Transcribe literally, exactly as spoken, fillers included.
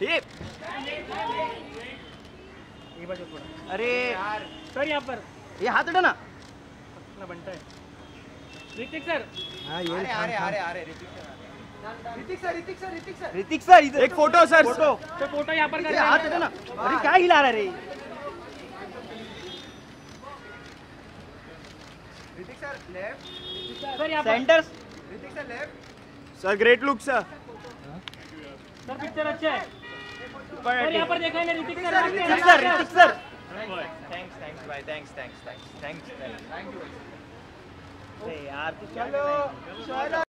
ये ये बाजू थोड़ा। अरे सर यहाँ पर ये हाथ हटा ना। अपना बनता है ऋतिक सर। हाँ ये अरे अरे अरे अरे Hrithik sir Hrithik sir Hrithik sir Hrithik sir इधर एक फोटो सर फोटो तो फोटो यहाँ पर कर ये हाथ हटा ना। अरे क्या हिला रहा है रे। ऋतिक सर लेफ्ट सर यहाँ पर centres Hrithik sir left sir great look sir. Sir picture अच्छा है सर यहाँ पर देखा है ना Hrithik sir Hrithik sir Hrithik sir thanks thanks भाई thanks thanks thanks thanks thanks अरे यार तू चलो चलो